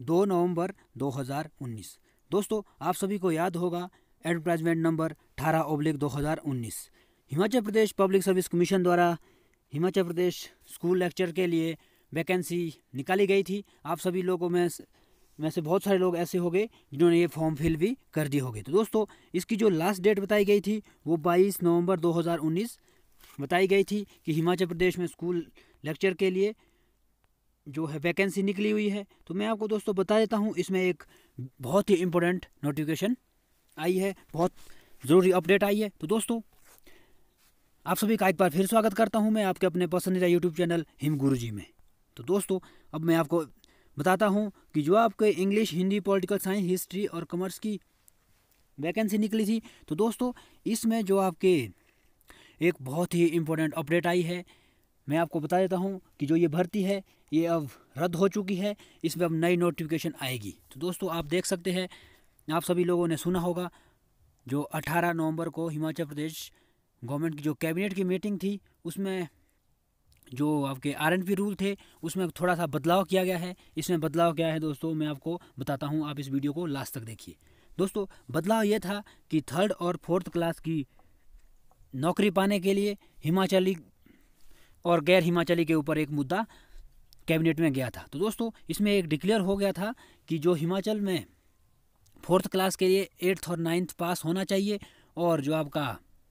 2 नवंबर 2019। दोस्तों आप सभी को याद होगा advertisement number 18/2019 Himachal Pradesh public service commission द्वारा हिमाचल प्रदेश स्कूल लेक्चर के लिए वैकेंसी निकाली गई थी। आप सभी लोगों में से बहुत सारे लोग ऐसे हो गए जिन्होंने ये फॉर्म फिल भी कर दिए होंगे। तो दोस्तों इसकी जो लास्ट डेट बताई गई थी वो 22 नवंबर 2019 बताई गई थी कि हिमाचल प्रदेश में स्कूल लेक्चर के लिए जो है वैकेंसी निकली हुई है। तो मैं आपको दोस्तों बता देता हूँ, इसमें एक बहुत ही इम्पोर्टेंट नोटिफिकेशन आई है, बहुत ज़रूरी अपडेट आई है। तो दोस्तों आप सभी का एक बार फिर स्वागत करता हूँ मैं आपके अपने पसंदीदा यूट्यूब चैनल हिम गुरुजी में। तो दोस्तों अब मैं आपको बताता हूँ कि जो आपके English, Hindi, political science, history और कॉमर्स की वैकेंसी निकली थी, तो दोस्तों इसमें जो आपके एक बहुत ही इम्पोर्टेंट अपडेट आई है। मैं आपको बता देता हूँ कि जो ये भर्ती है ये अब रद्द हो चुकी है, इसमें अब नई नोटिफिकेशन आएगी। तो दोस्तों आप देख सकते हैं, आप सभी लोगों ने सुना होगा जो 18 नवंबर को हिमाचल प्रदेश गवर्नमेंट की जो कैबिनेट की मीटिंग थी उसमें जो आपके आरएनपी रूल थे उसमें थोड़ा सा बदलाव किया गया है। इसमें बदलाव क्या है दोस्तों मैं आपको बताता हूँ, आप इस वीडियो को लास्ट तक देखिए। दोस्तों बदलाव ये था कि 3rd और 4th क्लास की नौकरी पाने के लिए हिमाचली और गैर हिमाचली के ऊपर एक मुद्दा कैबिनेट में गया था। तो दोस्तों इसमें एक डिक्लेयर हो गया था कि जो हिमाचल में 4th क्लास के लिए 8th और 9th पास होना चाहिए और जो आपका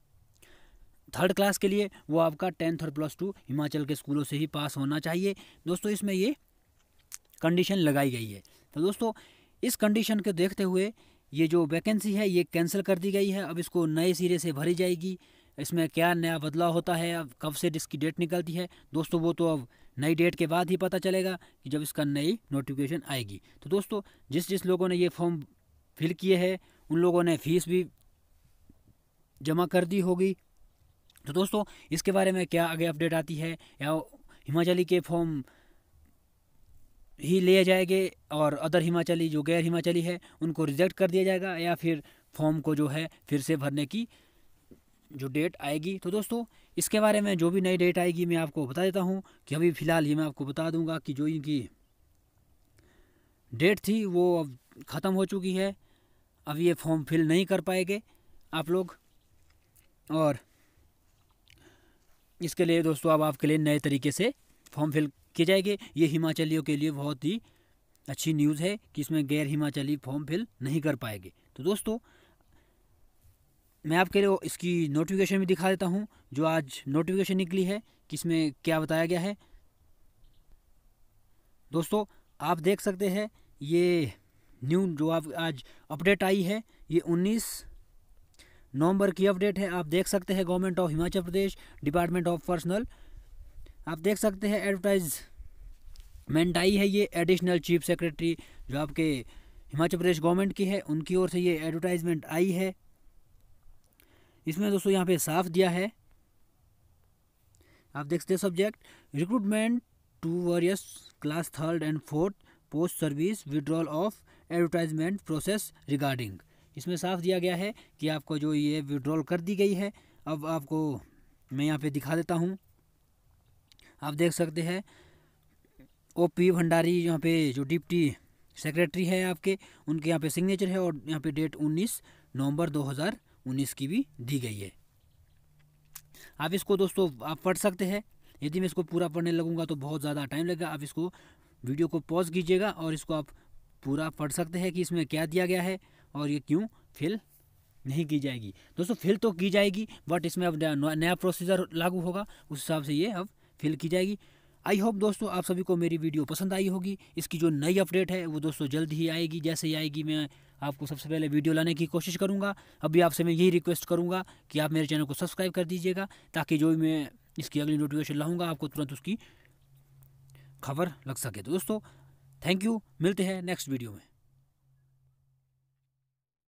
3rd क्लास के लिए वो आपका 10th और +2 हिमाचल के स्कूलों से ही पास होना चाहिए। दोस्तों इसमें ये कंडीशन लगाई गई है। तो दोस्तों इस कंडीशन को देखते हुए ये जो वैकेंसी है ये कैंसिल कर दी गई है। अब इसको नए सिरे से भरी जाएगी। इसमें क्या नया बदलाव होता है, अब कब से इसकी डेट निकलती है दोस्तों वो तो अब नई डेट के बाद ही पता चलेगा कि जब इसका नई नोटिफिकेशन आएगी। तो दोस्तों जिस लोगों ने ये फॉर्म फिल किए हैं उन लोगों ने फीस भी जमा कर दी होगी। तो दोस्तों इसके बारे में क्या आगे अपडेट आती है, या हिमाचली के फॉर्म ही लिए जाएंगे और अदर हिमाचली जो गैर हिमाचली है उनको रिजेक्ट कर दिया जाएगा, या फिर फॉर्म को जो है फिर से भरने की जो डेट आएगी। तो दोस्तों इसके बारे में जो भी नई डेट आएगी मैं आपको बता देता हूँ कि अभी फ़िलहाल ये मैं आपको बता दूंगा कि जो इनकी डेट थी वो अब ख़त्म हो चुकी है। अब ये फॉर्म फिल नहीं कर पाएंगे आप लोग, और इसके लिए दोस्तों अब आपके लिए नए तरीके से फॉर्म फिल किए जाएंगे। ये हिमाचलियों के लिए बहुत ही अच्छी न्यूज़ है कि इसमें गैर हिमाचली फॉर्म फिल नहीं कर पाएंगे। तो दोस्तों मैं आपके लिए इसकी नोटिफिकेशन भी दिखा देता हूँ जो आज नोटिफिकेशन निकली है कि इसमें क्या बताया गया है। दोस्तों आप देख सकते हैं ये न्यू जो आप आज अपडेट आई है ये 19 नवंबर की अपडेट है। आप देख सकते हैं government of Himachal Pradesh department of personnel, आप देख सकते हैं एडवर्टाइजमेंट आई है। ये एडिशनल चीफ सेक्रेटरी जो आपके हिमाचल प्रदेश गवर्नमेंट की है उनकी ओर से ये एडवर्टाइजमेंट आई है। इसमें दोस्तों यहाँ पे साफ दिया है, आप देख सकते हैं subject recruitment to various class 3rd and 4th post service withdrawal of advertisement process regarding. इसमें साफ दिया गया है कि आपको जो ये विड्रॉल कर दी गई है। अब आपको मैं यहाँ पे दिखा देता हूँ, आप देख सकते हैं OP भंडारी यहाँ पे जो डिप्टी सेक्रेटरी है आपके, उनके यहाँ पे सिग्नेचर है और यहाँ पे डेट 19 नवंबर 2019 की भी दी गई है। आप इसको दोस्तों आप पढ़ सकते हैं। यदि मैं इसको पूरा पढ़ने लगूंगा तो बहुत ज़्यादा टाइम लगेगा। आप इसको वीडियो को पॉज कीजिएगा और इसको आप पूरा पढ़ सकते हैं कि इसमें क्या दिया गया है और ये क्यों फिल नहीं की जाएगी। दोस्तों फिल तो की जाएगी बट इसमें अब नया प्रोसीजर लागू होगा, उस हिसाब से ये अब फिल की जाएगी। आई होप दोस्तों आप सभी को मेरी वीडियो पसंद आई होगी। इसकी जो नई अपडेट है वो दोस्तों जल्द ही आएगी। जैसे ही आएगी मैं आपको सबसे पहले वीडियो लाने की कोशिश करूंगा। अभी आपसे मैं यही रिक्वेस्ट करूंगा कि आप मेरे चैनल को सब्सक्राइब कर दीजिएगा ताकि जो भी मैं इसकी अगली नोटिफिकेशन लाऊंगा आपको तुरंत उसकी खबर लग सके। तो दोस्तों थैंक यू, मिलते हैं नेक्स्ट वीडियो में।